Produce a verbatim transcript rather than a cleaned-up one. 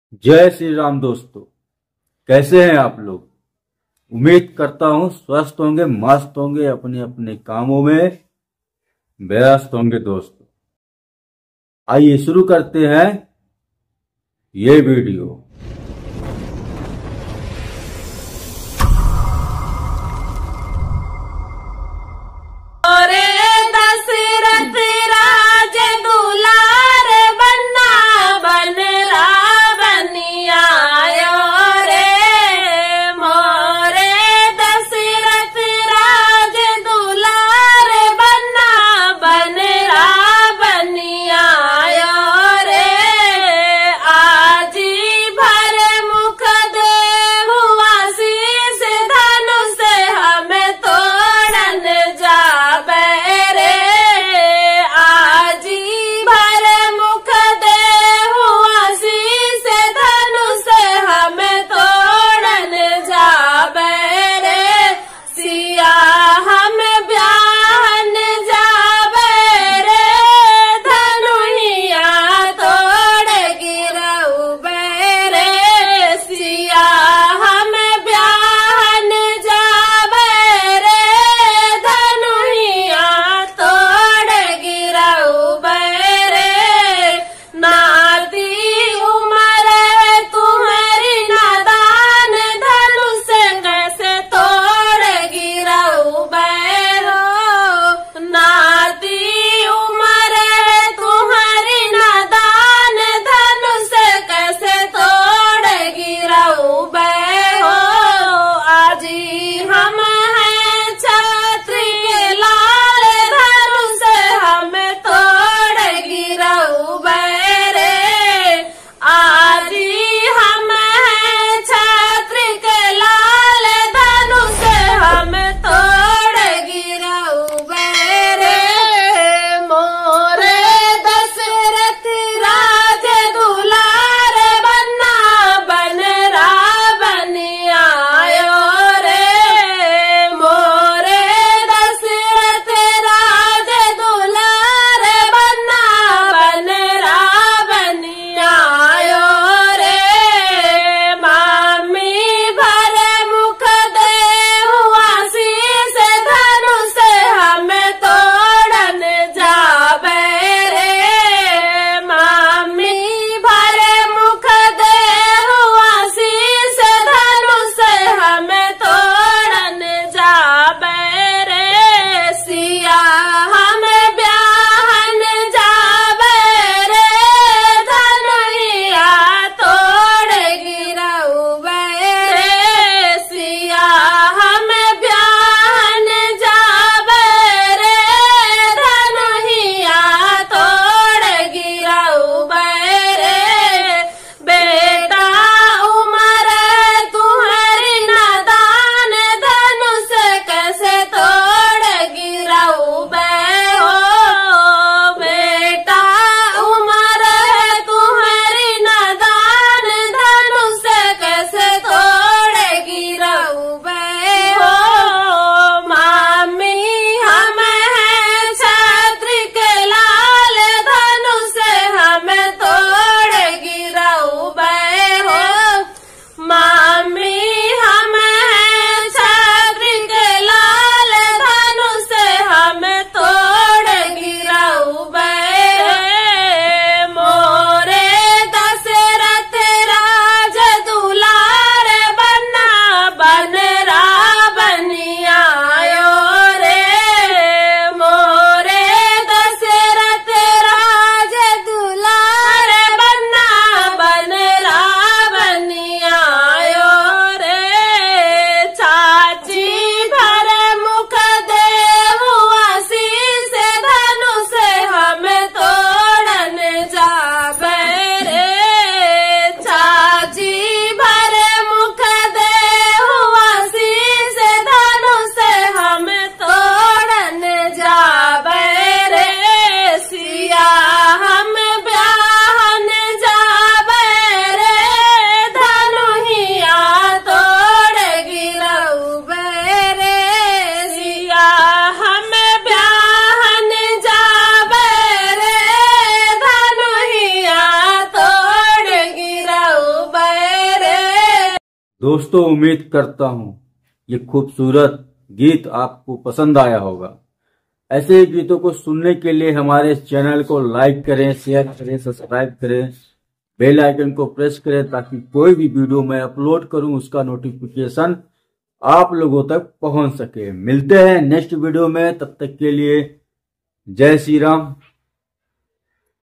जय श्री राम दोस्तों। कैसे हैं आप लोग? उम्मीद करता हूं स्वस्थ होंगे, मस्त होंगे, अपने अपने कामों में व्यस्त होंगे। दोस्तों आइए शुरू करते हैं ये वीडियो। दोस्तों उम्मीद करता हूं ये खूबसूरत गीत आपको पसंद आया होगा। ऐसे ही गीतों को सुनने के लिए हमारे चैनल को लाइक करें, शेयर करें, सब्सक्राइब करें, बेल आइकन को प्रेस करें ताकि कोई भी वीडियो मैं अपलोड करूं उसका नोटिफिकेशन आप लोगों तक पहुंच सके। मिलते हैं नेक्स्ट वीडियो में, तब तक के लिए जय श्री राम।